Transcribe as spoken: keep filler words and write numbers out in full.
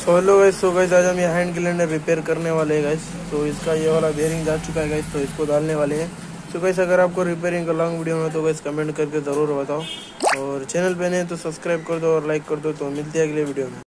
सो hello guys, so guys आज हम ये हैंड ग्लाइडर रिपेयर करने वाले हैं गाइस। तो इसका ये वाला बेयरिंग जा चुका है गाइस, तो इसको डालने वाले हैं। तो गाइस अगर आपको रिपेयरिंग का लॉन्ग वीडियो में तो गाइस कमेंट करके ज़रूर बताओ, और चैनल पे नहीं तो सब्सक्राइब कर दो और लाइक कर दो। तो मिलते हैं अगले वीडियो में।